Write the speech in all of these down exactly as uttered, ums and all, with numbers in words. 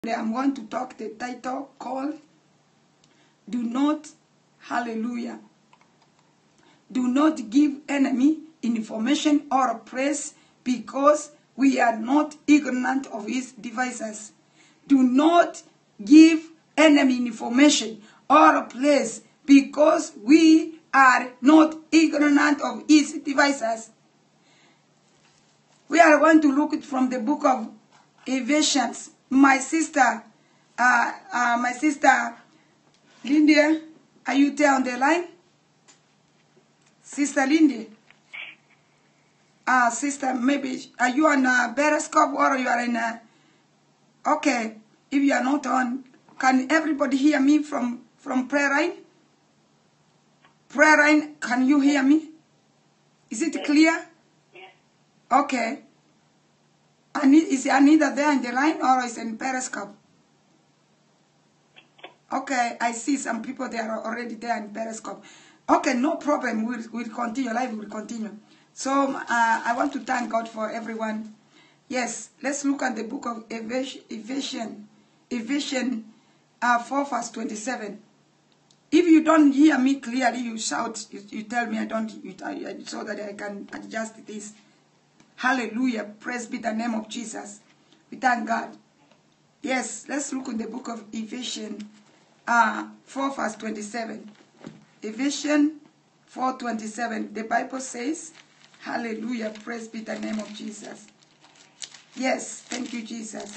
I'm going to talk the title called Do Not, hallelujah, do not give enemy information or praise because we are not ignorant of his devices. Do not give enemy information or praise because we are not ignorant of his devices. We are going to look at from the book of Ephesians. My sister, uh, uh, my sister Lindy, are you there on the line? Sister Lindy? Uh, sister, maybe, are you on a Periscope or you are in a... Okay, if you are not on, can everybody hear me from, from prayer line? Prayer line, can you hear me? Is it clear? Yes. Okay. Is Anita there in the line or is it in Periscope? Okay, I see some people there are already there in Periscope. Okay, no problem. We'll, we'll continue. Life will continue. So uh, I want to thank God for everyone. Yes, let's look at the book of Ephesians, Ephesians uh, four verse twenty-seven. If you don't hear me clearly, you shout. You, you tell me I don't. You, so that I can adjust this. Hallelujah. Praise be the name of Jesus. We thank God. Yes, let's look in the book of Ephesians uh, four verse twenty-seven. Ephesians four twenty-seven. The Bible says, hallelujah. Praise be the name of Jesus. Yes, thank you, Jesus.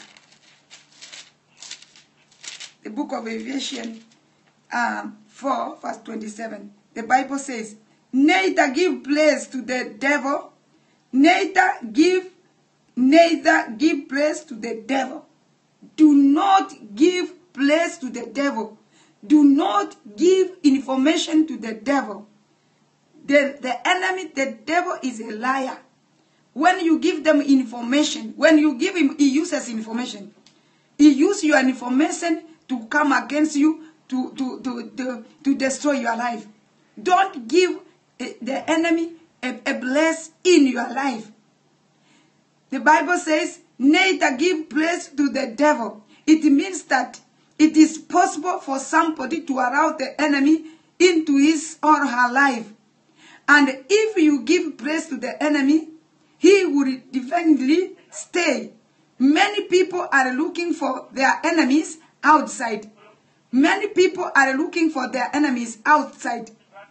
The book of Ephesians um, four verse twenty-seven. The Bible says, neither give place to the devil, neither give, neither give place to the devil. Do not give place to the devil. Do not give information to the devil. The, the enemy, the devil is a liar. When you give them information, when you give him, he uses information. He uses your information to come against you, to, to, to, to, to destroy your life. Don't give the enemy a, a place in your life. The Bible says, neither give place to the devil. It means that it is possible for somebody to allow the enemy into his or her life. And if you give place to the enemy, he will definitely stay. Many people are looking for their enemies outside. Many people are looking for their enemies outside.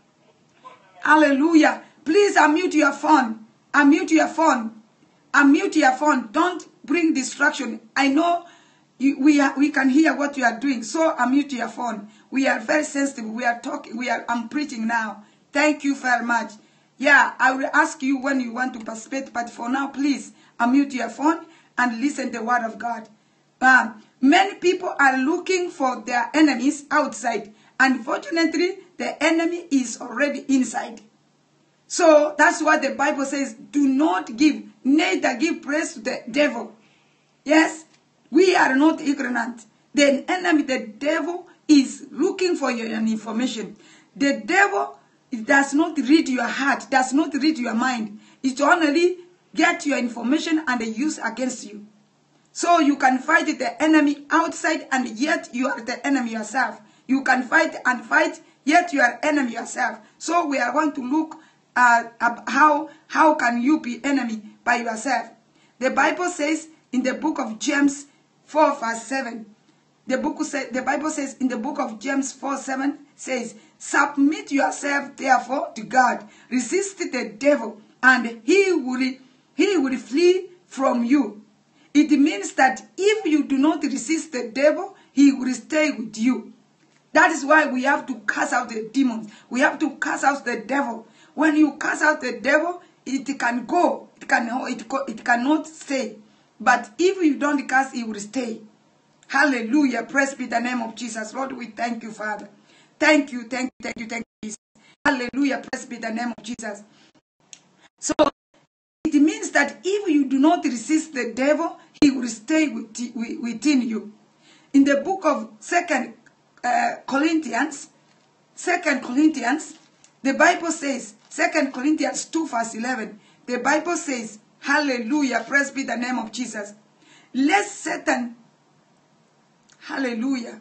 Hallelujah. Please unmute your phone. Unmute your phone. Unmute your phone. Don't bring distraction. I know you, we, are, we can hear what you are doing. So unmute your phone. We are very sensitive. We are talking. We are, I'm preaching now. Thank you very much. Yeah, I will ask you when you want to participate. But for now, please unmute your phone and listen to the word of God. Um, many people are looking for their enemies outside. Unfortunately, the enemy is already inside. So that's what the Bible says. Do not give, neither give praise to the devil. Yes, we are not ignorant. The enemy, the devil, is looking for your information. The devil does not read your heart, does not read your mind. It only get your information and use against you. So you can fight the enemy outside and yet you are the enemy yourself. You can fight and fight, yet you are enemy yourself. So we are going to look Uh, how, how can you be enemy by yourself? The Bible says in the book of James four verse seven. The, book say, the Bible says in the book of James four seven says, submit yourself therefore to God. Resist the devil and he will, he will flee from you. It means that if you do not resist the devil, he will stay with you. That is why we have to cast out the demons. We have to cast out the devil. When you cast out the devil, it can go. It, can, it, it cannot stay. But if you don't cast, it will stay. Hallelujah. Praise be the name of Jesus. Lord, we thank you, Father. Thank you, thank you, thank you, thank you, Jesus. Hallelujah. Praise be the name of Jesus. So, it means that if you do not resist the devil, he will stay within you. In the book of Second uh, Corinthians, Second Corinthians, the Bible says, Second Corinthians two verse eleven, the Bible says, hallelujah, praise be the name of Jesus. Let Satan Hallelujah.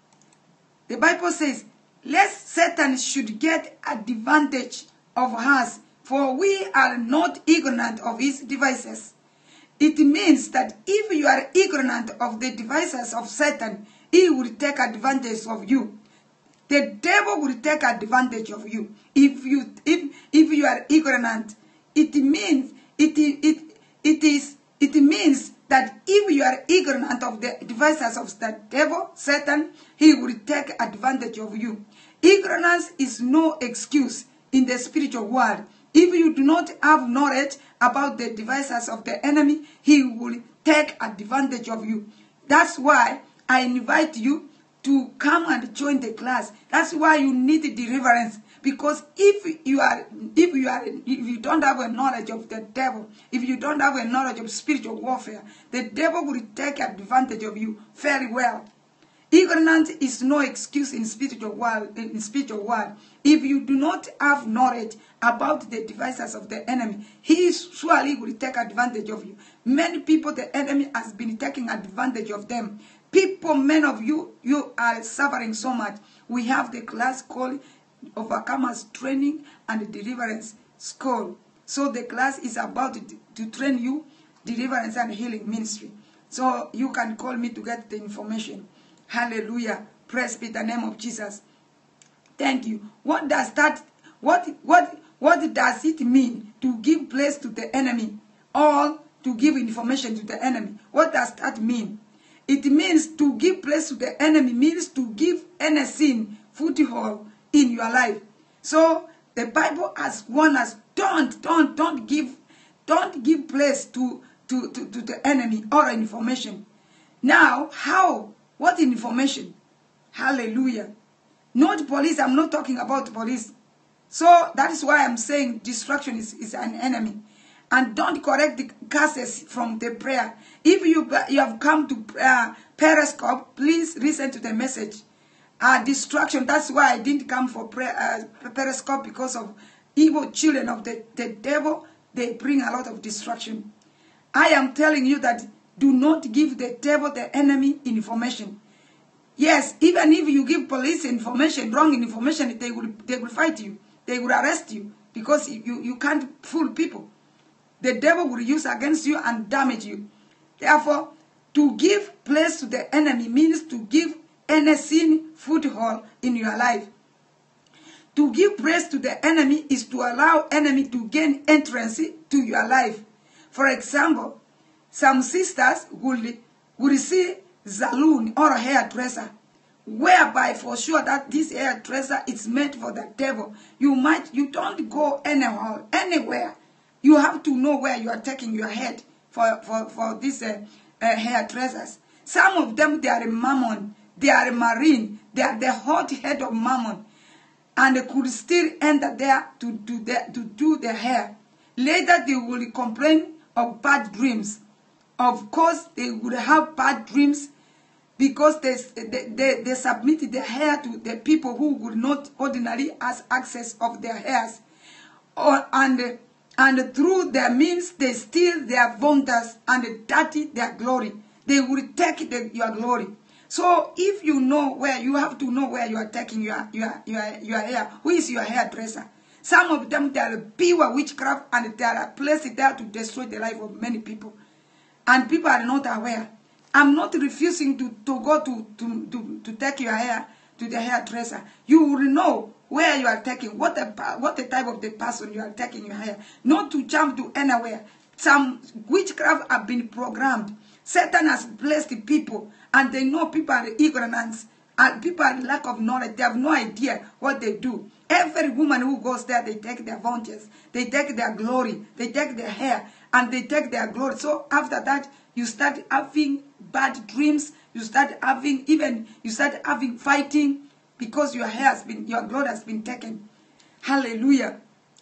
The Bible says, lest Satan should get advantage of us, for we are not ignorant of his devices. It means that if you are ignorant of the devices of Satan, he will take advantage of you. The devil will take advantage of you. If you if if you are ignorant, it means it it it is it means that if you are ignorant of the devices of the devil, Satan, he will take advantage of you. Ignorance is no excuse in the spiritual world. If you do not have knowledge about the devices of the enemy, he will take advantage of you. That's why I invite you to come and join the class. That's why you need deliverance. Because if you are, if you are, if you don't have a knowledge of the devil, if you don't have a knowledge of spiritual warfare, the devil will take advantage of you very well. Ignorance is no excuse in spiritual world. In spiritual world, if you do not have knowledge about the devices of the enemy, he surely will take advantage of you. Many people, the enemy has been taking advantage of them. People, many of you, you are suffering so much. We have the class called Overcomers Training and Deliverance School. So the class is about to, to train you deliverance and healing ministry. So you can call me to get the information. Hallelujah. Praise be the name of Jesus. Thank you. What does that, what, what, what does it mean to give place to the enemy or to give information to the enemy? What does that mean? It means to give place to the enemy means to give any sin foothold in your life. So the Bible has warned us, don't, don't, don't give, don't give place to, to, to, to the enemy or information. Now, how? What information? Hallelujah. Not police. I'm not talking about police. So that is why I'm saying destruction is, is an enemy. And don't correct the curses from the prayer. If you, you have come to uh, Periscope, please listen to the message. Uh, destruction, that's why I didn't come for prayer, uh, Periscope, because of evil children of the, the devil. They bring a lot of destruction. I am telling you that do not give the devil, the enemy, information. Yes, even if you give police information, wrong information, they will, they will fight you. They will arrest you because you, you can't fool people. The devil will use against you and damage you. Therefore, to give place to the enemy means to give any sin foothold in your life. To give praise to the enemy is to allow enemy to gain entrance to your life. For example, some sisters will, will see saloon or a hairdresser, whereby for sure that this hairdresser is meant for the devil. You might, you don't go anywhere, anywhere. You have to know where you are taking your head for, for, for these uh, uh, hairdressers. Some of them, they are a mammon, they are a marine, they are the hot head of mammon. And they could still enter there to do, the, to do their hair. Later, they will complain of bad dreams. Of course, they would have bad dreams because they, they, they, they submitted their hair to the people who would not ordinarily have access of their hairs. Or, and, and through their means, they steal their wonders and dirty their glory. They will take the, your glory. So if you know where, you have to know where you are taking your, your, your, your hair. Who is your hairdresser? Some of them, they are pure witchcraft and they are placed there to destroy the life of many people. And people are not aware. I'm not refusing to, to go to, to, to, to take your hair to the hairdresser. You will know where you are taking, what the, what the type of the person you are taking your hair. Not to jump to anywhere. Some witchcraft have been programmed. Satan has blessed the people, and they know people are ignorant, and people are lack of knowledge. They have no idea what they do. Every woman who goes there, they take their advantage, they take their glory, they take their hair, and they take their glory. So after that, you start having bad dreams. You start having even you start having fighting because your hair has been, your glory has been taken. Hallelujah.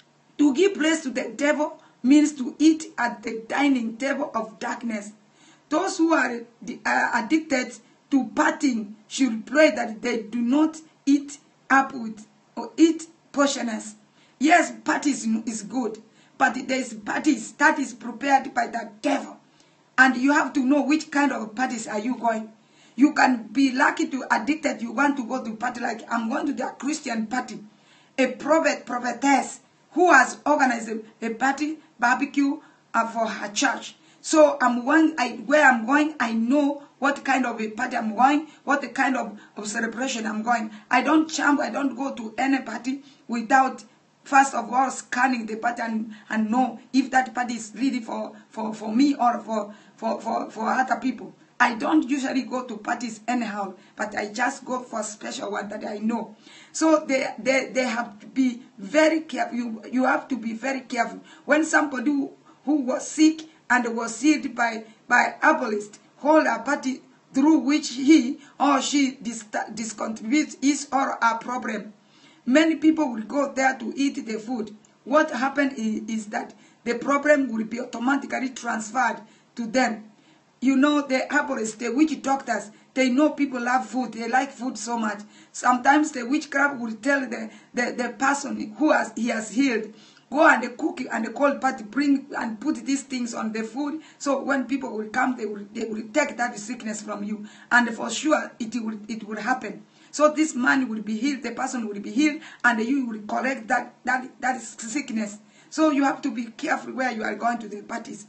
To give place to the devil means to eat at the dining table of darkness. Those who are uh, addicted to partying should pray that they do not eat up with or eat portioners. Yes, party is, is good, but there is parties that is prepared by the devil. And you have to know which kind of parties are you going. You can be lucky to addicted. You want to go to party like I'm going to the Christian party. A prophet, prophetess who has organized a, a party, barbecue uh, for her church. So I'm going, I, where I'm going, I know what kind of a party I'm going, what the kind of, of celebration I'm going. I don't jump, I don't go to any party without, first of all, scanning the party and, and know if that party is really for, for, for me or for, for, for, for other people. I don't usually go to parties anyhow, but I just go for a special one that I know. So they, they, they have to be very careful. You, you have to be very careful. When somebody who, who was sick and was healed by, by herbalist hold a party through which he or she dis discontributes his or her problem, many people will go there to eat the food. What happened is, is that the problem will be automatically transferred to them. You know, the herbalists, the witch doctors, they know people love food. They like food so much. Sometimes the witchcraft will tell the, the, the person who has, he has healed, go and cook and the cold party, bring and put these things on the food. So when people will come, they will, they will take that sickness from you. And for sure, it will, it will happen. So this man will be healed, the person will be healed, and you will collect that, that, that sickness. So you have to be careful where you are going to the parties.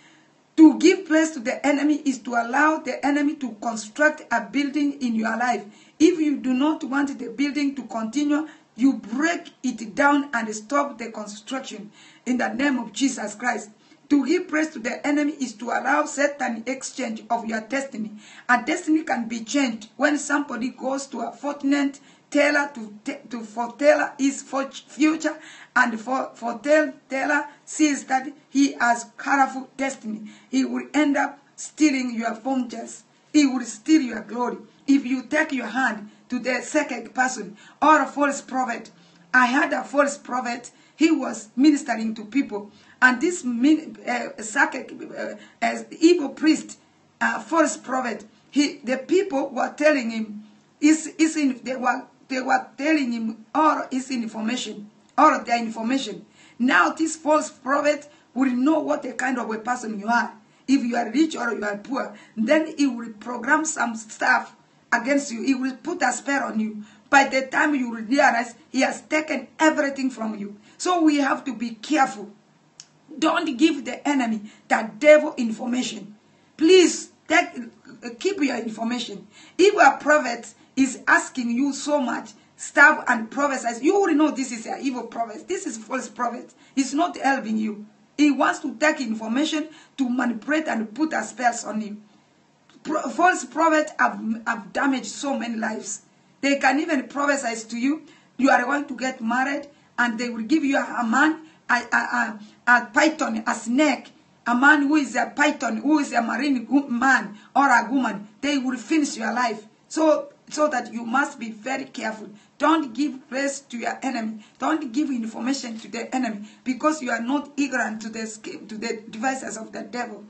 To give place to the enemy is to allow the enemy to construct a building in your life. If you do not want the building to continue, you break it down and stop the construction in the name of Jesus Christ. To give praise to the enemy is to allow certain exchange of your destiny. A destiny can be changed when somebody goes to a fortune teller to, to foretell his future, and for foretell teller sees that he has colorful destiny. He will end up stealing your fortunes. He will steal your glory. If you take your hand to the second person or a false prophet. I had a false prophet. He was ministering to people. And this uh, second, uh, uh, evil priest, uh, false prophet, he, the people were telling him, is, is in, they, were, they were telling him all his information, all of their information. Now this false prophet will know what a kind of a person you are. If you are rich or you are poor, then he will program some stuff against you. He will put a spell on you. By the time you will realize, he has taken everything from you. So we have to be careful. Don't give the enemy that devil information. Please take, keep your information. If a prophet is asking you so much stuff and prophesies, you will know this is an evil prophet. This is false prophet. He's not helping you. He wants to take information to manipulate and put a spells on you. Pro false prophets have, have damaged so many lives. They can even prophesy to you, you are going to get married, and they will give you a, a man, a, a, a, a python, a snake, a man who is a python, who is a marine man or a woman. They will finish your life. So, so that you must be very careful. Don't give praise to your enemy. Don't give information to the enemy, because you are not ignorant to the, to the devices of the devil.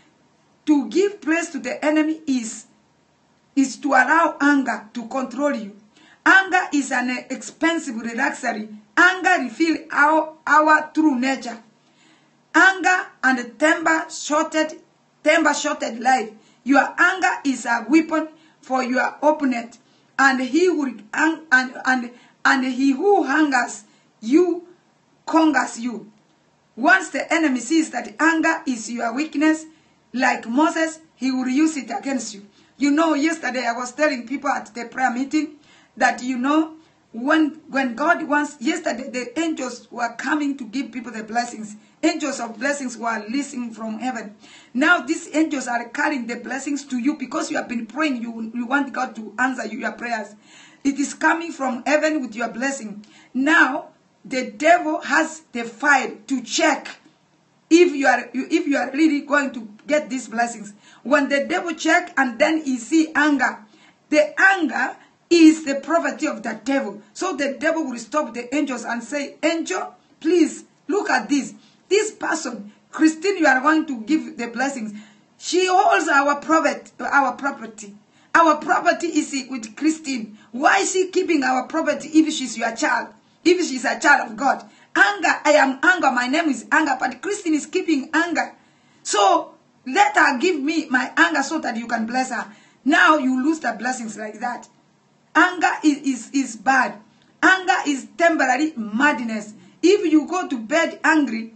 To give praise to the enemy is, is to allow anger to control you. Anger is an expensive luxury. Anger reveals our, our true nature. Anger and temper-shorted, temper-shorted life. Your anger is a weapon for your opponent, and he will and and and he who hungers you conquers you. Once the enemy sees that anger is your weakness, like Moses, he will use it against you. You know, yesterday I was telling people at the prayer meeting that, you know, when when God wants, yesterday the angels were coming to give people the blessings. Angels of blessings were listening from heaven. Now these angels are carrying the blessings to you because you have been praying. You, you want God to answer you, your prayers. It is coming from heaven with your blessing. Now the devil has the file to check if you are if you are really going to get these blessings. When the devil check and then he see anger, the anger is the property of the devil. So the devil will stop the angels and say, angel, please look at this. This person, Christine, you are going to give the blessings. She holds our property. Our property. Our property is with Christine. Why is she keeping our property if she's your child? If she's a child of God? Anger, I am anger. My name is anger. But Christine is keeping anger. So let her give me my anger so that you can bless her. Now you lose the blessings like that. Anger is, is, is bad. Anger is temporary madness. If you go to bed angry,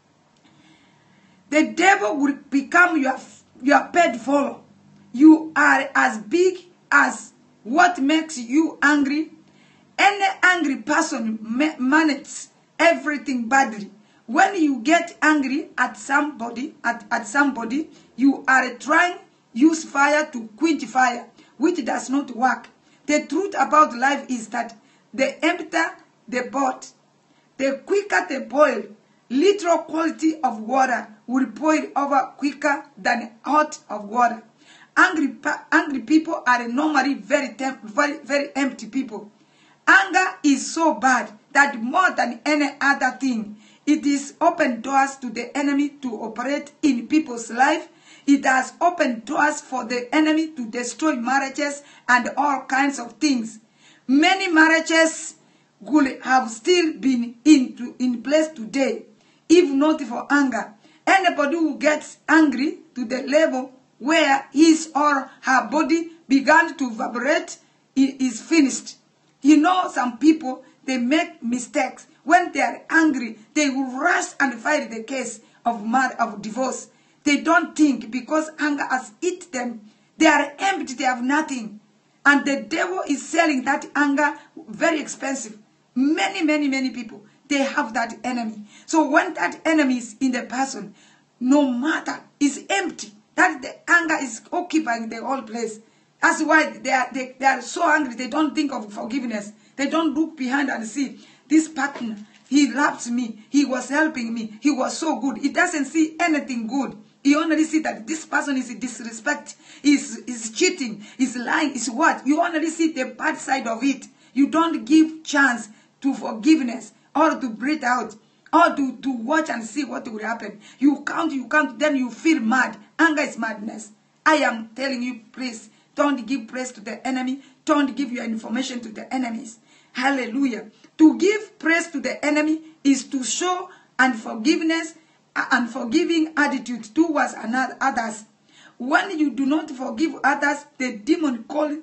the devil will become your, your bedfellow. You are as big as what makes you angry. Any angry person ma manages everything badly. When you get angry at somebody, at, at somebody, you are trying use fire to quench fire, which does not work. The truth about life is that the emptier the pot, the quicker the boil. Literal quality of water will boil over quicker than hot of water. Angry, angry people are normally very, very, very empty people. Anger is so bad that more than any other thing, it is open doors to the enemy to operate in people's life. It has opened doors for the enemy to destroy marriages and all kinds of things. Many marriages would have still been in, to, in place today, if not for anger. Anybody who gets angry to the level where his or her body began to vibrate is finished. You know, some people, they make mistakes. When they are angry, they will rush and file the case of, of divorce. They don't think because anger has eaten them. They are empty, they have nothing. And the devil is selling that anger very expensive. Many, many, many people, they have that enemy. So when that enemy is in the person, no matter, is empty. That the anger is occupying the whole place. That's why they are, they, they are so angry, they don't think of forgiveness. They don't look behind and see, this partner, he loves me, he was helping me, he was so good. He doesn't see anything good. He only see that this person is disrespect, is is cheating, is lying, is what? You only see the bad side of it. You don't give chance to forgiveness or to breathe out or to, to watch and see what will happen. You count, you count, then you feel mad. Anger is madness. I am telling you, please, don't give praise to the enemy. Don't give your information to the enemies. Hallelujah. To give praise to the enemy is to show unforgiveness and forgiving attitude towards another others. When you do not forgive others, the demon called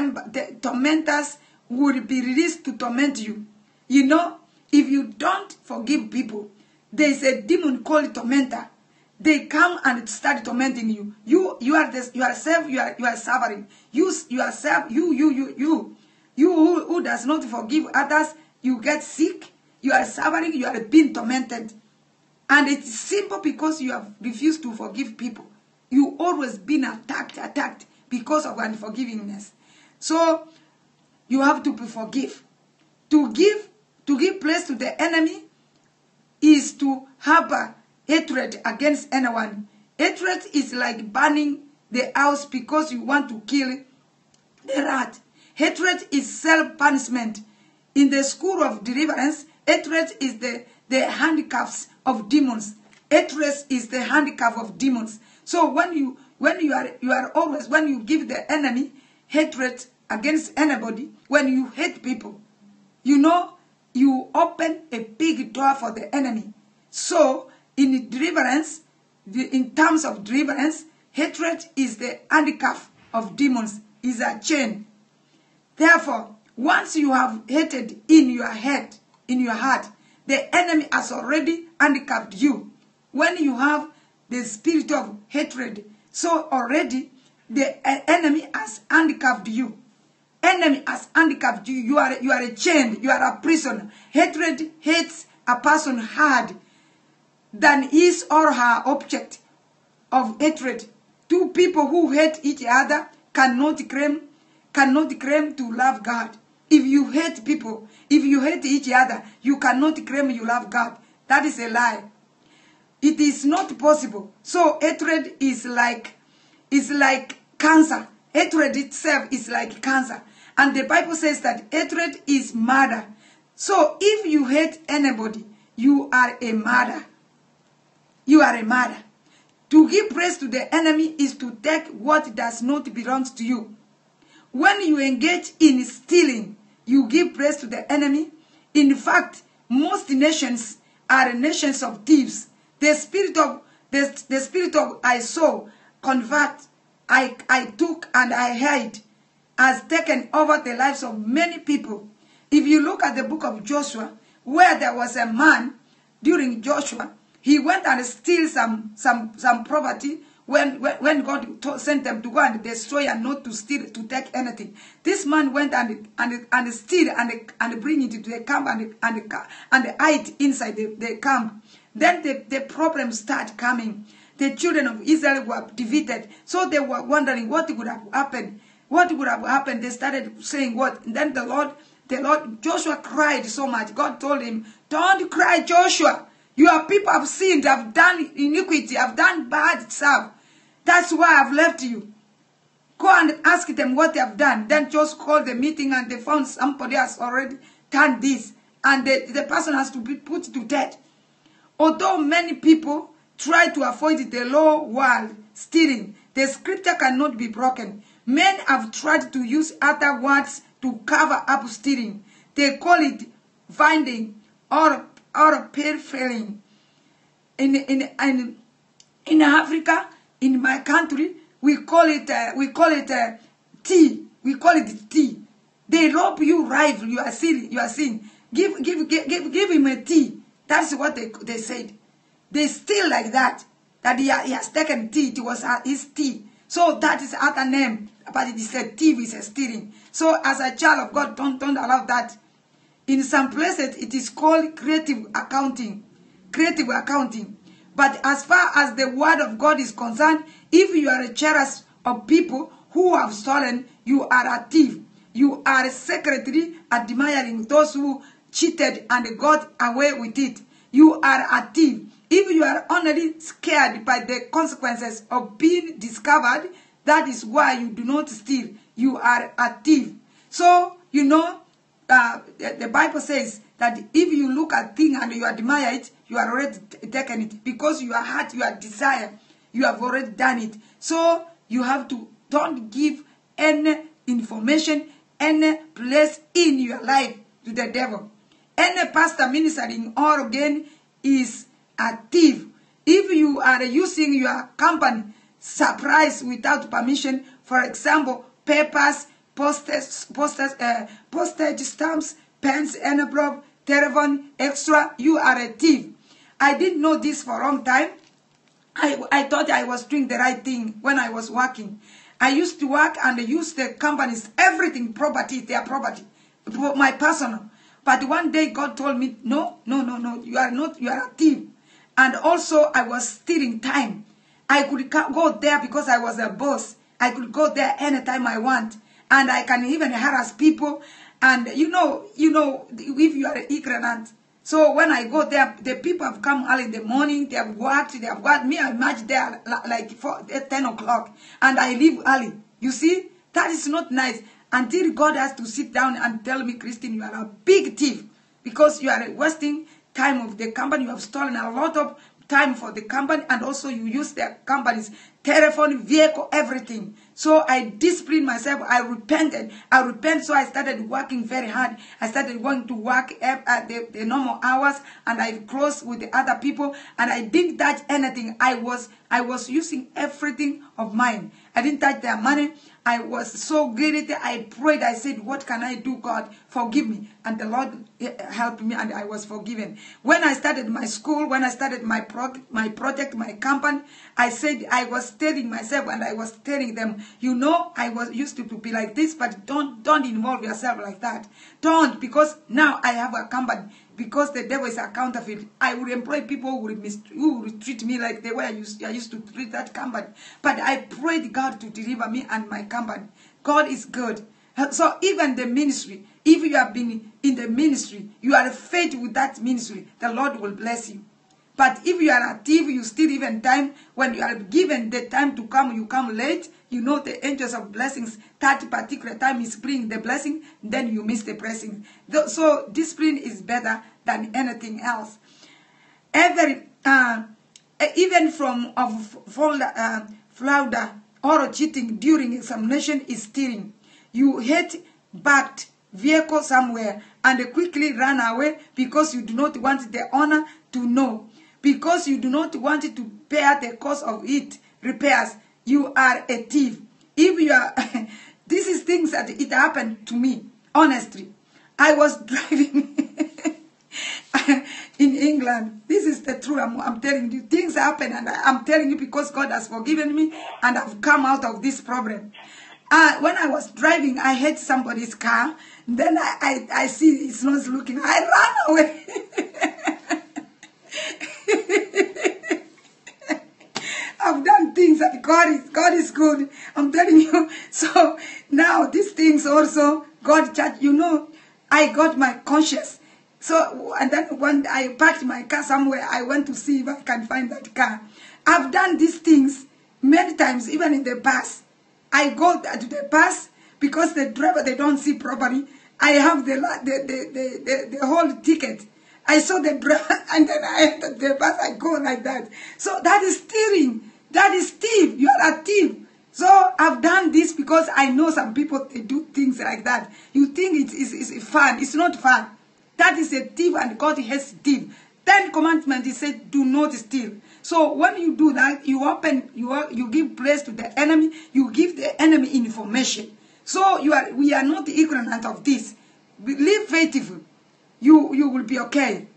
the tormentors will be released to torment you. You know, if you don't forgive people, there is a demon called tormentor. They come and start tormenting you. You, you are this, yourself, you are, you are suffering. You, yourself, you, you, you, you, you who, who does not forgive others, you get sick. You are suffering. You are being tormented. And it's simple because you have refused to forgive people. You always been attacked, attacked because of unforgivingness. So you have to forgive. To give, to give place to the enemy is to harbor hatred against anyone. Hatred is like burning the house because you want to kill the rat. Hatred is self-punishment. In the school of deliverance, hatred is the, the handcuffs of demons. Hatred is the handcuff of demons. So when you when you are you are always when you give the enemy hatred against anybody, when you hate people, you know you open a big door for the enemy. So in deliverance, in terms of deliverance, hatred is the handcuff of demons, is a chain. Therefore, once you have hated in your head, in your heart, the enemy has already handicapped you. When you have the spirit of hatred, so already the enemy has handicapped you. Enemy has handicapped you. You are, you are a chain. You are a prison. Hatred hates a person hard than his or her object of hatred. Two people who hate each other cannot claim, cannot claim to love God. If you hate people, if you hate each other, you cannot claim you love God. That is a lie. It is not possible. So hatred is like, is like cancer. Hatred itself is like cancer. And the Bible says that hatred is murder. So if you hate anybody, you are a murderer. You are a murderer. To give praise to the enemy is to take what does not belong to you. When you engage in stealing, you give praise to the enemy. In fact, most nations are nations of thieves. The spirit of the, the spirit of I saw convert I, I took and I hid has taken over the lives of many people. If you look at the book of Joshua, where there was a man during Joshua, he went and steal some some some property when when, when God told, sent them to go and destroy and not to steal, to take anything. This man went and and and steal and and bring it to the camp and and and hide inside the, the camp. Then the the problems start coming. The children of Israel were defeated, so they were wondering what would have happened. What would have happened? They started saying what? And then the Lord, the Lord, Joshua cried so much. God told him, "Don't cry, Joshua. Your people have sinned, have done iniquity, have done bad stuff. That's why I've left you. Go and ask them what they have done." Then Joshua called the meeting and they found somebody has already done this. And the, the person has to be put to death. Although many people try to avoid the law while stealing, the scripture cannot be broken. Men have tried to use other words to cover up stealing. They call it finding or or pilfering. In in in in Africa, in my country, we call it uh, we call it uh, tea. We call it tea. They rob you rifle. You are stealing. You are stealing. Give give give give give him a tea. That's what they they said. They steal like that. That he, he has taken tea. It was his tea. So that is other name. But it is a thief, it's a stealing. So as a child of God, don't, don't allow that. In some places, it is called creative accounting. Creative accounting. But as far as the word of God is concerned, if you are a jealous of people who have stolen, you are a thief. You are secretly admiring those who cheated and got away with it. You are a thief. If you are only scared by the consequences of being discovered, that is why you do not steal. You are a thief. So, you know, uh, the, the Bible says that if you look at things and you admire it, you are already taken it. Because your heart, your desire, you have already done it. So, you have to, don't give any information, any place in your life to the devil. Any pastor ministering or again is a thief. If you are using your company surprise without permission, for example, papers, postage, postage, uh, postage stamps, pens, envelope, telephone, extra, you are a thief. I didn't know this for a long time. I, I thought I was doing the right thing when I was working. I used to work and use the company's everything, property, their property, my personal. But one day God told me, no, no, no, no, you are not, you are a thief. And also I was stealing time. I could go there because I was a boss. I could go there anytime I want. And I can even harass people. And you know, you know, if you are ignorant. So when I go there, the people have come early in the morning. They have worked. They have worked. Me, I match there like four, ten o'clock. And I leave early. You see? That is not nice. Until God has to sit down and tell me, Christine, you are a big thief. Because you are wasting time of the company. You have stolen a lot of time for the company, and also you use the company's telephone, vehicle, everything. So I disciplined myself. I repented. I repented. So I started working very hard. I started going to work at the, the normal hours, and I closed with the other people, and I didn't touch anything. I was I was using everything of mine. I didn't touch their money. I was so greedy. I prayed. I said, what can I do, God? Forgive me. And the Lord helped me, and I was forgiven. When I started my school, when I started my, pro my project, my company, I said, I was telling myself, and I was telling them, you know, I was used to, to be like this, but don't, don't involve yourself like that. Don't, because now I have a company. Because the devil is a counterfeit, I would employ people who would, mis who would treat me like the way I used, I used to treat that company. But I prayed God to deliver me and my company. God is good. So even the ministry, if you have been in the ministry, you are faithful with that ministry, the Lord will bless you. But if you are a thief, you steal even time. When you are given the time to come, you come late. You know the angels of blessings, that particular time is bringing the blessing, then you miss the blessing. So discipline is better than anything else. Every, uh, even from of uh, flounder or cheating during examination is stealing. You hate backed vehicle somewhere and quickly run away because you do not want the owner to know. Because you do not want to bear the cost of it repairs. you are a thief. If you are, this is things that it happened to me, honestly. I was driving in England. This is the truth. I'm, I'm telling you. Things happen, and I, I'm telling you because God has forgiven me, and I've come out of this problem. Uh, when I was driving, I hit somebody's car. Then I, I, I see it's not looking. I ran away. I've done things that God is, God is good. I'm telling you. So now these things also, God judge. You know, I got my conscience. So, and then when I parked my car somewhere, I went to see if I can find that car. I've done these things many times, even in the bus. I go to the bus because the driver, they don't see properly. I have the, the, the, the, the, the whole ticket. I saw the driver, and then I entered the bus, I go like that. So that is stealing. That is thief. You are a thief. So I've done this because I know some people, they do things like that. You think it's, it's, it's fun. It's not fun. That is a thief, and God hates thief. Ten commandments, he said, do not steal. So when you do that, you open, you are, you give place to the enemy. You give the enemy information. So you are, we are not ignorant of this. Live faithful. You, you will be okay.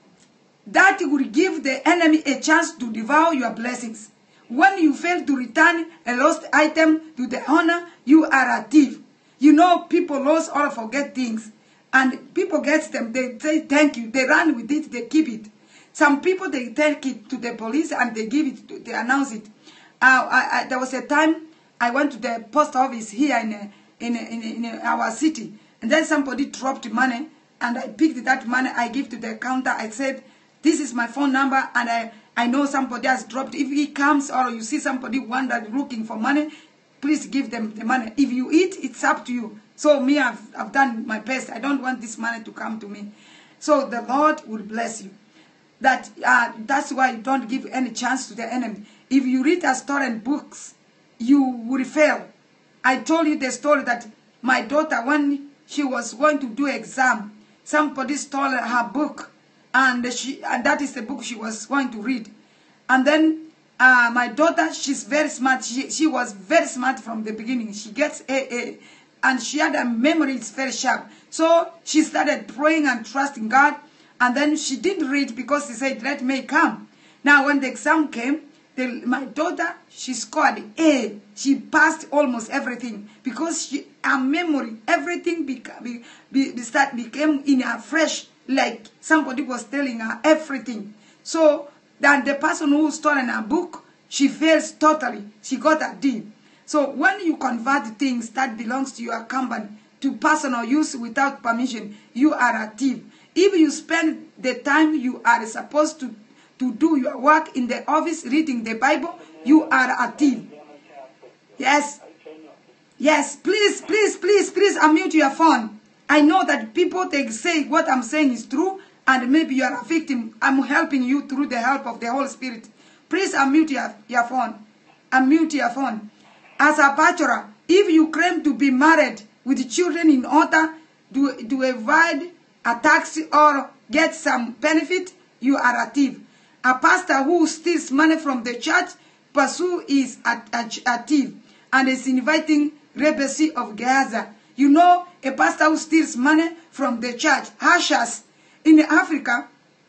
That will give the enemy a chance to devour your blessings. When you fail to return a lost item to the owner, you are a thief. You know, people lose or forget things. And people get them, they say thank you, they run with it, they keep it. Some people, they take it to the police and they give it, to, they announce it. Uh, I, I, there was a time I went to the post office here in, a, in, a, in, a, in a, our city. And then somebody dropped money, and I picked that money, I give to the counter. I said, this is my phone number, and I, I know somebody has dropped. If he comes or you see somebody wandering looking for money, please give them the money. If you eat, it's up to you. So me, I've, I've done my best. I don't want this money to come to me. So the Lord will bless you. That uh, That's why you don't give any chance to the enemy. If you read a stolen books, you will fail. I told you the story that my daughter, when she was going to do exam, somebody stole her book, and she and that is the book she was going to read. And then uh, my daughter, she's very smart. She, she was very smart from the beginning. She gets A A. And she had a memory, it's very sharp. So she started praying and trusting God. And then she didn't read because she said, let me come. Now when the exam came, the, my daughter, she scored A. She passed almost everything. Because she, her memory, everything beca be, be, be start, became in her fresh, like somebody was telling her everything. So then the person who stolen her book, she fails totally. She got a D. So when you convert things that belongs to your company to personal use without permission, you are a thief. If you spend the time you are supposed to, to do your work in the office reading the Bible, you are a thief. Yes. Yes, please, please, please, please unmute your phone. I know that people, they say what I'm saying is true, and maybe you are a victim. I'm helping you through the help of the Holy Spirit. Please unmute your, your phone. Unmute your phone. As a bachelor, if you claim to be married with children in order to, to avoid a tax or get some benefit, you are a thief. A pastor who steals money from the church, pursue is a, a, a thief, and is inviting rebecy of Gaza. You know, a pastor who steals money from the church, ushers. In Africa,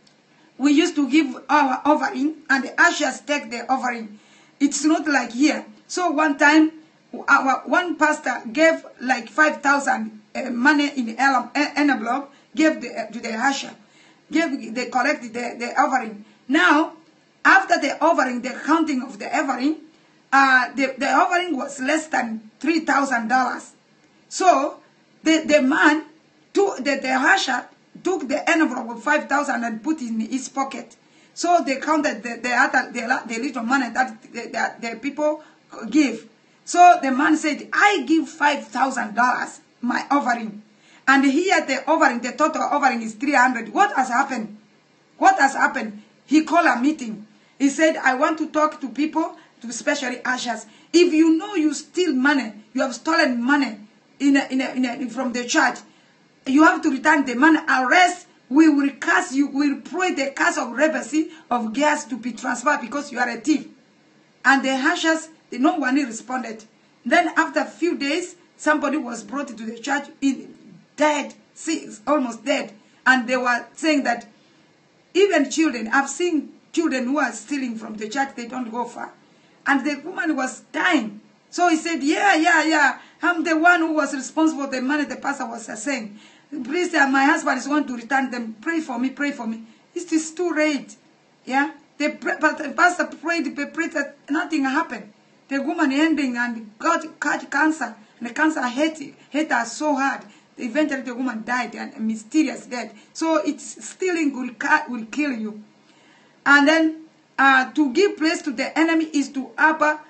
we used to give our offering, and the ushers take the offering. It's not like here. So one time, our one pastor gave like five thousand uh, money in the envelope, gave the, uh, to the usher, gave they collected the, the offering. Now, after the offering, the counting of the offering, uh, the, the offering was less than three thousand dollars. So the, the man, took, the, the usher took the envelope of five thousand and put it in his pocket. So they counted the, the, other, the, the little money that the, the, the people give. So the man said, I give five thousand dollars, my offering. And here the offering, the total offering is three hundred. What has happened? What has happened? He called a meeting. He said, I want to talk to people, to especially ushers. If you know you steal money, you have stolen money in a, in a, in a, from the church, you have to return the money, arrest. We will curse you, we will pray the curse of rebecy of gas to be transferred because you are a thief. And the ushers, No one responded. Then after a few days, somebody was brought to the church, in, dead, almost dead. And they were saying that even children, I've seen children who are stealing from the church, they don't go far. And the woman was dying. So he said, yeah, yeah, yeah, I'm the one who was responsible for the money. The pastor was saying, please, uh, my husband is going to return them. Pray for me, pray for me. It is too late. Yeah? The, but the pastor prayed, prayed that nothing happened. The woman ending and got got cancer. And the cancer hit, hit her so hard. Eventually the woman died, and a mysterious death. So it's stealing will, will kill you. And then uh, to give place to the enemy is to abhor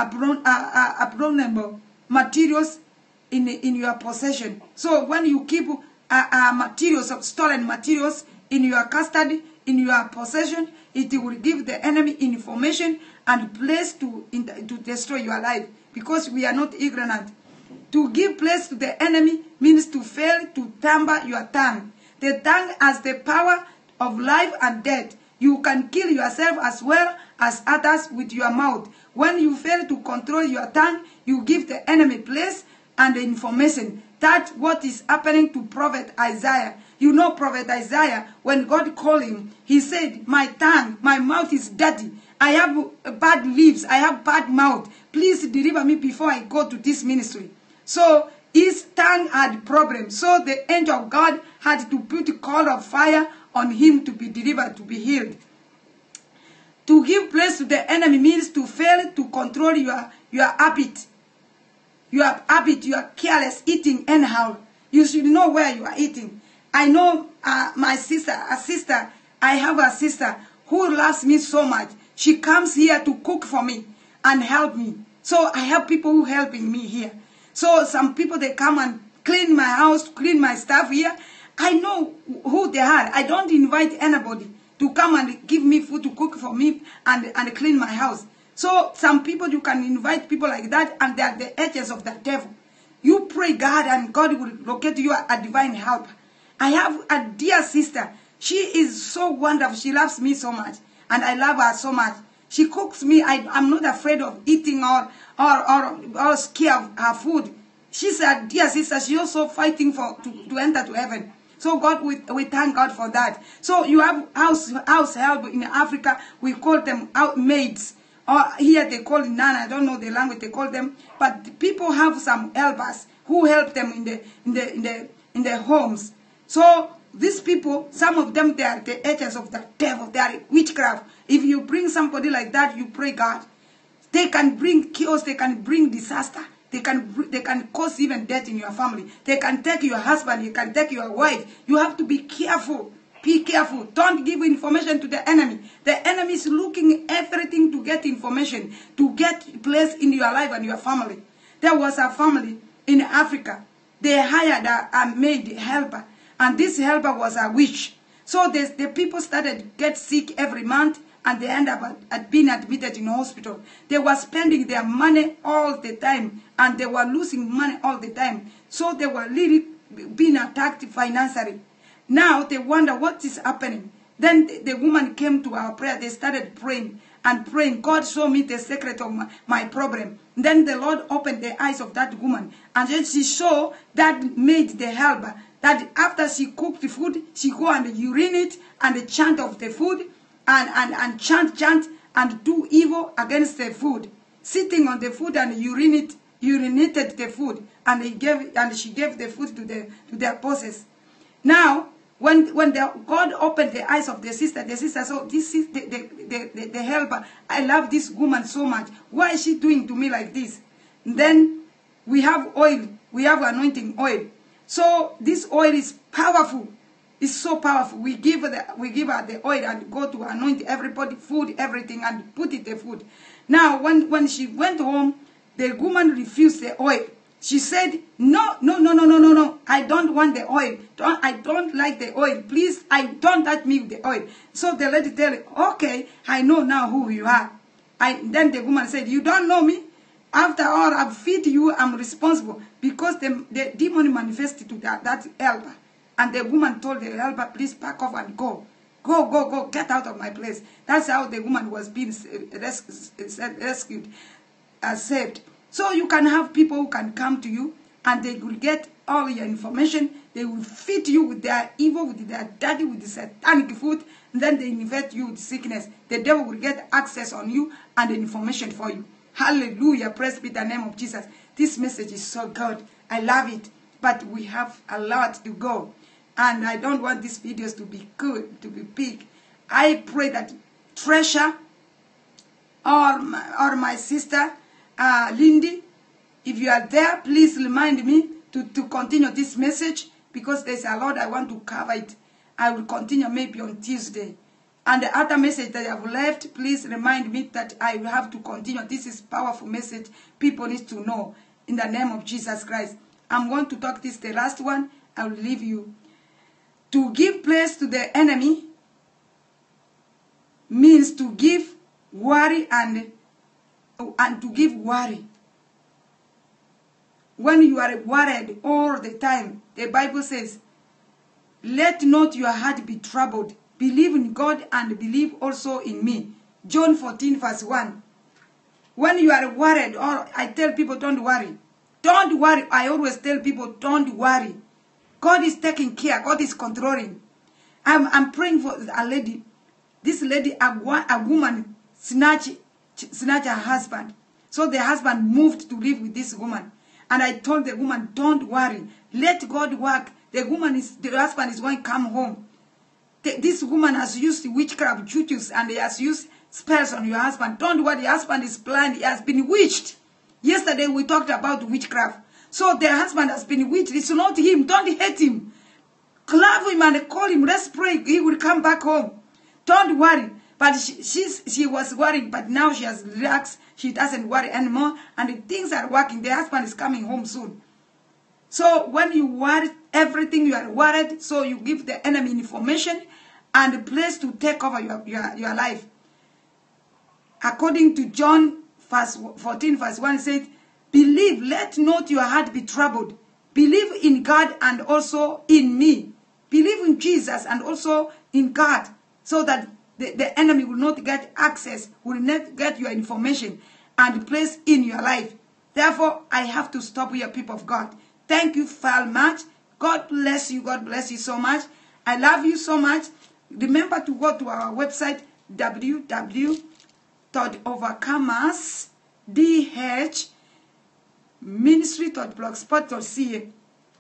abnormal materials in, in your possession. So when you keep uh, uh, materials, of stolen materials in your custody, in your possession, it will give the enemy information and place to, in, to destroy your life, because we are not ignorant. To give place to the enemy means to fail to tamper your tongue. The tongue has the power of life and death. You can kill yourself as well as others with your mouth. When you fail to control your tongue, you give the enemy place and the information. That's what is happening to Prophet Isaiah. You know Prophet Isaiah, when God called him, he said, my tongue, my mouth is dirty. I have bad lips, I have bad mouth. Please deliver me before I go to this ministry. So his tongue had problems. So the angel of God had to put a coal of fire on him to be delivered, to be healed. To give place to the enemy means to fail to control your, your habit. Your habit, you are careless, eating anyhow. You should know where you are eating. I know uh, my sister, a sister, I have a sister who loves me so much. She comes here to cook for me and help me. So I have people who helping me here. So some people, they come and clean my house, clean my stuff here. I know who they are. I don't invite anybody to come and give me food to cook for me and, and clean my house. So some people, you can invite people like that, and they are the agents of the devil. You pray God, and God will locate you a divine help. I have a dear sister. She is so wonderful. She loves me so much, and I love her so much. She cooks me. I, I'm not afraid of eating or, or, or, or scared of her food. She's a dear sister. She's also fighting for to, to enter to heaven. So God, we, we thank God for that. So you have house, house help in Africa. We call them out maids. Or here they call it nana. I don't know the language they call them. But people have some helpers who help them in the, in the, in the, in their homes. So these people, some of them, they are the agents of the devil. They are witchcraft. If you bring somebody like that, you pray God. They can bring chaos. They can bring disaster. They can, they can cause even death in your family. They can take your husband. You can take your wife. You have to be careful. Be careful. Don't give information to the enemy. The enemy is looking everything to get information, to get place in your life and your family. There was a family in Africa. They hired a, a maid helper. And this helper was a witch. So the, the people started to get sick every month, and they end up at, at being admitted in hospital. They were spending their money all the time, and they were losing money all the time. So they were really being attacked financially. Now they wonder what is happening. Then the, the woman came to our prayer. They started praying and praying. God, show me the secret of my, my problem. Then the Lord opened the eyes of that woman, and then she saw that maid, the helper, that after she cooked the food, she go and urinate and chant of the food, and, and, and chant, chant, and do evil against the food. Sitting on the food and urinate, urinated the food, and, he gave, and she gave the food to the, to the apostles. Now, when, when the, God opened the eyes of the sister, the sister said, this is the, the, the, the, the helper. I love this woman so much. Why is she doing to me like this? And then we have oil. We have anointing oil. So this oil is powerful. It's so powerful. We give the, we give her the oil and go to anoint everybody, food, everything, and put it the food. Now, when, when she went home, the woman refused the oil. She said, no, no, no, no, no, no, no. I don't want the oil. Don't, I don't like the oil. Please, I don't touch me with the oil. So the lady tell her, okay, I know now who you are. I, then the woman said, you don't know me? After all, I've feed you, I'm responsible. Because the, the demon manifested to that, that helper. And the woman told the helper, please pack off and go. Go, go, go, get out of my place. That's how the woman was being res rescued. are saved. So you can have people who can come to you and they will get all your information. They will feed you with their evil, with their dirty, with the satanic food. And then they infect you with sickness. The devil will get access on you and the information for you. Hallelujah. Praise be the name of Jesus. This message is so good. I love it. But we have a lot to go. And I don't want these videos to be good, to be big. I pray that Treasure or my, or my sister, uh, Lindy, if you are there, please remind me to, to continue this message because there's a lot I want to cover it. I will continue maybe on Tuesday. And the other message that I have left, please remind me that I will have to continue. This is powerful message people need to know in the name of Jesus Christ. I'm going to talk this, the last one. I will leave you. To give place to the enemy means to give worry and, and to give worry. When you are worried all the time, the Bible says, let not your heart be troubled. Believe in God and believe also in me. John fourteen verse one. When you are worried, or I tell people don't worry. Don't worry. I always tell people don't worry. God is taking care. God is controlling. I'm, I'm praying for a lady. This lady, a, a woman, snatch, snatch her husband. So the husband moved to live with this woman. And I told the woman, don't worry. Let God work. The woman is, the husband is going to come home. The, this woman has used witchcraft, jutus, and he has used spells on your husband. Don't worry, your husband is blind. He has been witched. Yesterday we talked about witchcraft. So the husband has been witched. It's not him. Don't hate him. Love him and call him. Let's pray. He will come back home. Don't worry. But she, she's, she was worrying, but now she has relaxed. She doesn't worry anymore. And the things are working. The husband is coming home soon. So when you worry, everything you are worried, so you give the enemy information and a place to take over your, your, your life. According to John verse fourteen, verse one, it says, believe, let not your heart be troubled. Believe in God and also in me. Believe in Jesus and also in God, so that the, the enemy will not get access, will not get your information and place in your life. Therefore, I have to stop here, people of God. Thank you very much. God bless you. God bless you so much. I love you so much. Remember to go to our website, w w w dot overcomers dot ministry dot blogspot dot c a.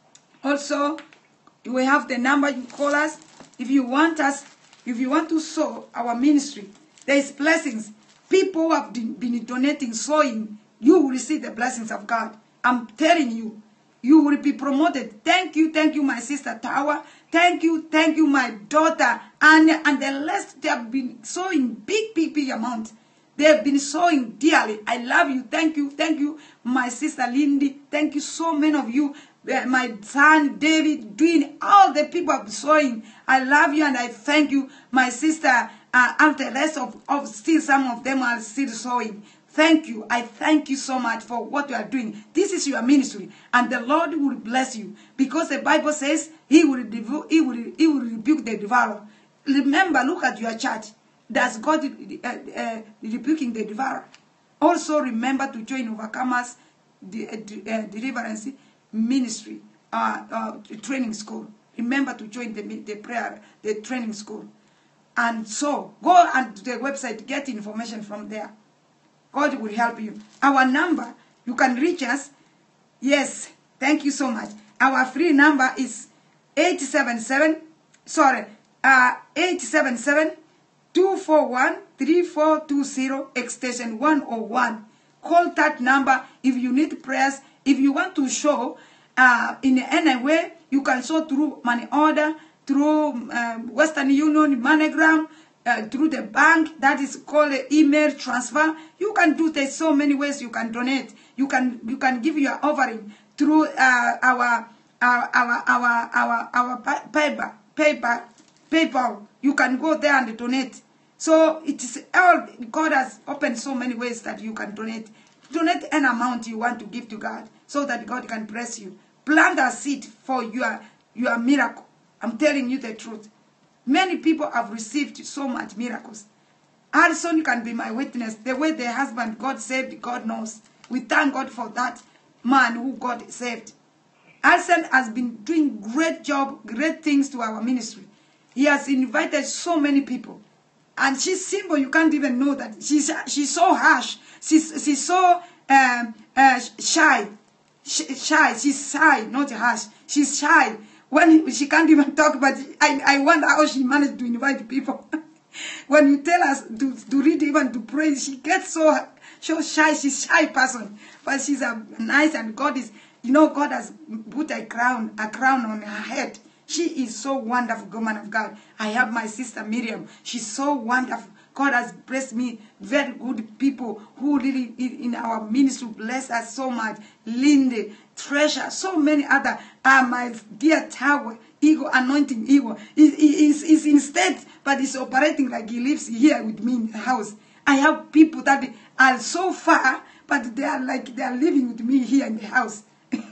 Also, we have the number. You call us if you want us. If you want to sow our ministry, there is blessings. People who have been donating, sowing, you will receive the blessings of God. I'm telling you, you will be promoted. Thank you, thank you, my sister Tawa. Thank you, thank you, my daughter. And, and the rest, they have been sowing big, big, big amount. They have been sowing dearly. I love you. Thank you, thank you, my sister Lindy. Thank you, so many of you. My son David, doing all the people are sowing. I love you and I thank you. My sister, uh, and the rest of, of still some of them are still sowing. Thank you. I thank you so much for what you are doing. This is your ministry, and the Lord will bless you because the Bible says He will He will He will rebuke the devourer. Remember, look at your church. Does God uh, uh, rebuking the devourer? Also, remember to join Overcomers the, uh, uh, Deliverance Ministry uh, uh, training school. Remember to join the the prayer the training school, and so go on to the website, get information from there. God will help you. Our number, you can reach us. Yes, thank you so much. Our free number is eight seven seven, sorry, uh, eight seven seven, two four one, three four two zero, extension one oh one. Call that number if you need prayers. If you want to show uh, in any way, you can show through money order, through uh, Western Union, MoneyGram, Uh, through the bank, that is called uh, email transfer. You can do this so many ways. You can donate. You can you can give your offering through uh, our our our our our our paper paper PayPal. You can go there and donate. So it is all God has opened so many ways that you can donate. Donate an amount you want to give to God, so that God can bless you. Plant a seed for your your miracle. I'm telling you the truth. Many people have received so much miracles. Alison can be my witness. The way the husband God saved, God knows. We thank God for that man who God saved. Arsene has been doing great job, great things to our ministry. He has invited so many people. And she's simple, you can't even know that. She's, she's so harsh. She's, she's so um, uh, shy. Shy, she's shy, not harsh. She's shy. When she can't even talk, but I, I wonder how she managed to invite people. When you tell us to, to read, even to pray, she gets so, so shy. She's a shy person. But she's a nice, and God is, you know, God has put a crown, a crown on her head. She is so wonderful, woman of God. I have my sister Miriam. She's so wonderful. God has blessed me, very good people who really in our ministry bless us so much. Lindy, Treasure, so many other. Uh, my dear Tower, Ego, anointing Ego. He is in state, but he's operating like he lives here with me in the house. I have people that are so far, but they are like they are living with me here in the house.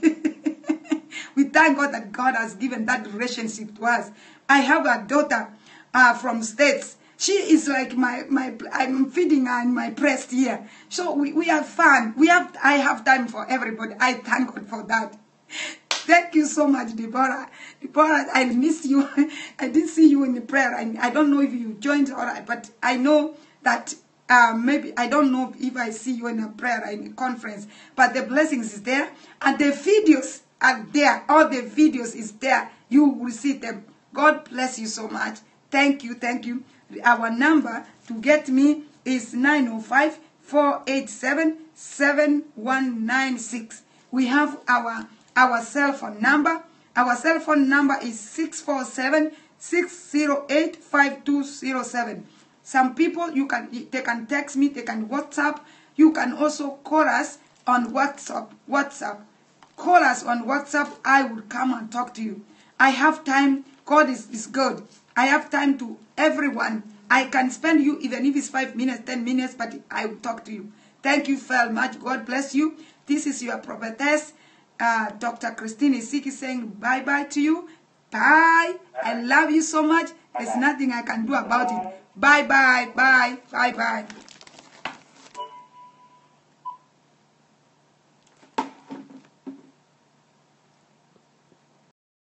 We thank God that God has given that relationship to us. I have a daughter uh, from States. She is like my, my, I'm feeding her in my breast here. So we, we have fun. We have, I have time for everybody. I thank God for that. Thank you so much, Deborah. Deborah, I miss you. I didn't see you in the prayer. I, I don't know if you joined or but I know that uh, maybe, I don't know if I see you in a prayer, in a conference, but the blessings is there. And the videos are there. All the videos is there. You will see them. God bless you so much. Thank you, thank you. Our number to get me is nine oh five, four eight seven, seven one nine six. We have our, our cell phone number. Our cell phone number is six four seven, six oh eight, five two oh seven. Some people, you can they can text me, they can WhatsApp. You can also call us on WhatsApp. WhatsApp. Call us on WhatsApp. I will come and talk to you. I have time. God is, is good. I have time to everyone. I can spend you, even if it's five minutes, ten minutes, but I will talk to you. Thank you very much. God bless you. This is your prophetess, uh, Doctor Christine Isiki, saying bye-bye to you. Bye. I love you so much. There's nothing I can do about it. Bye-bye. Bye. Bye-bye.